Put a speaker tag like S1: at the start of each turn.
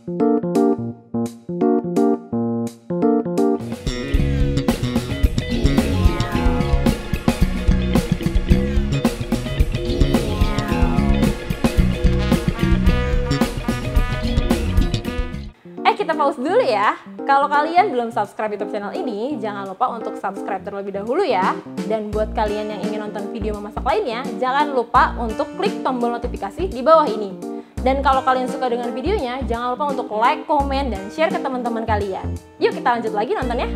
S1: Kita pause dulu ya. Kalau kalian belum subscribe YouTube channel ini, jangan lupa untuk subscribe terlebih dahulu ya. Dan buat kalian yang ingin nonton video memasak lainnya, jangan lupa untuk klik tombol notifikasi di bawah ini. Dan kalau kalian suka dengan videonya, jangan lupa untuk like, komen, dan share ke teman-teman kalian. Yuk kita lanjut lagi nontonnya.